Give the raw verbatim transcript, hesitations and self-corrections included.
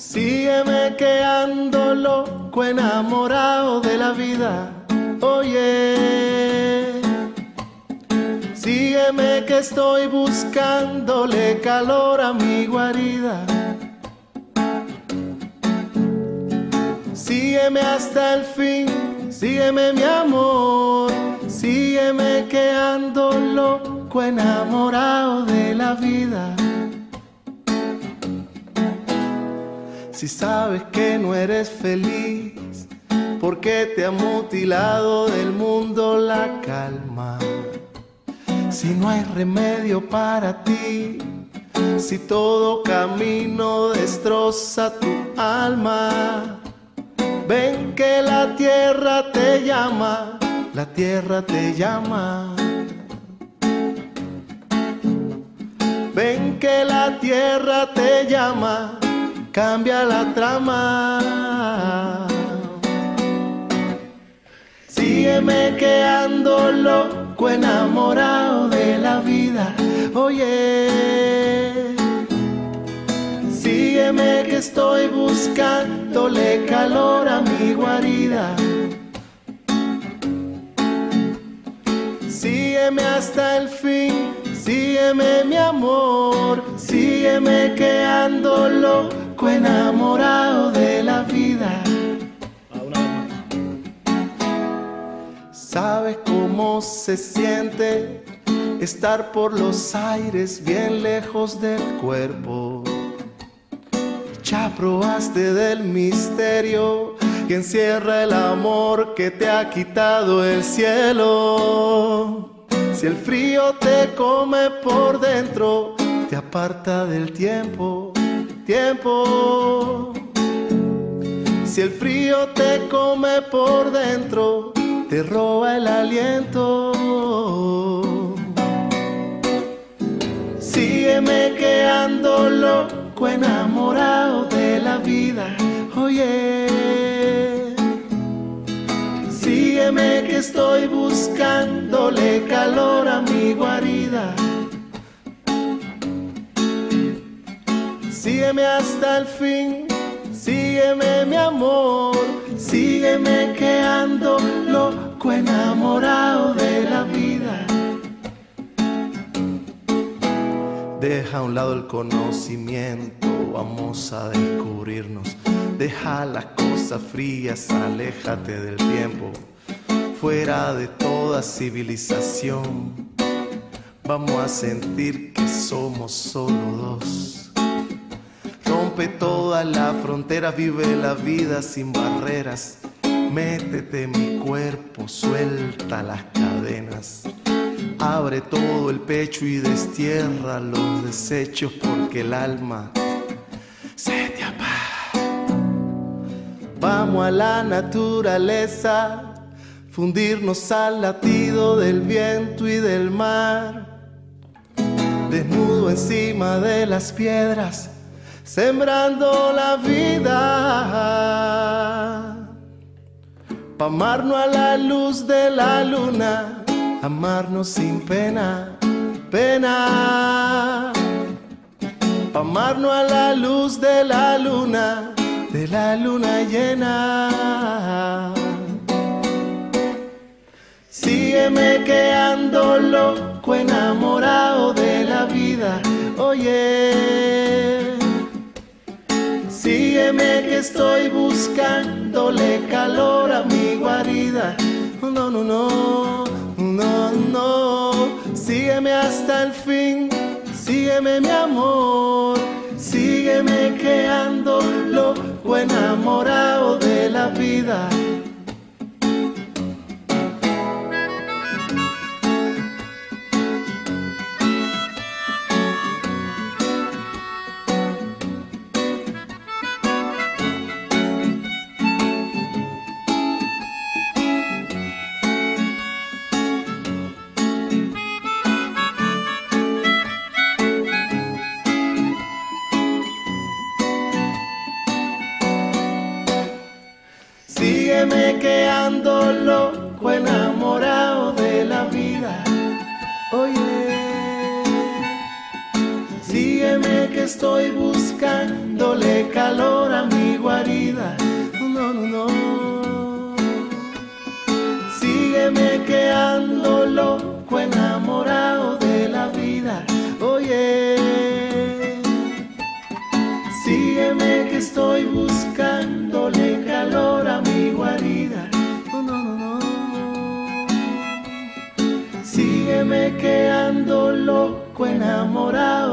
Sígueme que ando loco, enamorado de la vida. Oye, sígueme que estoy buscándole calor a mi guarida. Sígueme hasta el fin, sígueme mi amor. Sígueme que ando loco, enamorado de la vida. Si sabes que no eres feliz, porque te ha mutilado del mundo la calma. Si no hay remedio para ti, si todo camino destroza tu alma, ven que la tierra te llama, la tierra te llama. Ven que la tierra te llama, cambia la trama. Sígueme que ando loco, enamorado de la vida. Oye, sígueme que estoy buscándole calor a mi guarida. Sígueme hasta el fin, sígueme mi amor. Sígueme que ando loco, enamorado de la vida. ¿Sabes cómo se siente estar por los aires bien lejos del cuerpo? Ya probaste del misterio que encierra el amor que te ha quitado el cielo. Si el frío te come por dentro, te aparta del tiempo, tiempo. Si el frío te come por dentro, te roba el aliento. Sígueme que ando loco, enamorado de la vida. Oye, sígueme que estoy buscándole calor a mi guarida. Sígueme hasta el fin, sígueme mi amor. Sígueme que ando loco, enamorado de la vida. Deja a un lado el conocimiento, vamos a descubrirnos. Deja las cosas frías, aléjate del tiempo. Fuera de toda civilización, vamos a sentir que somos solo dos. Rompe todas las fronteras, vive la vida sin barreras. Métete en mi cuerpo, suelta las cadenas. Abre todo el pecho y destierra los desechos, porque el alma se te apaga. Vamos a la naturaleza, fundirnos al latido del viento y del mar. Desnudo encima de las piedras, sembrando la vida. Pa' amarnos a la luz de la luna, amarnos sin pena, pena. Pa' amarnos a la luz de la luna, de la luna llena. Sígueme que ando loco, enamorado de la vida. Oye, sígueme que estoy buscándole calor a mi guarida. No, no, no, no, no. Sígueme hasta el fin, sígueme mi amor. Sígueme que ando loco, enamorado de la vida. Sígueme que ando loco, enamorado de la vida. Oye, Sígueme que estoy buscándole calor a mi guarida. No, no, no. Sígueme que ando loco, enamorado de la vida. Oye, sígueme que estoy buscándole calor a mi guarida. No, no, no, no. Sígueme que ando loco, enamorado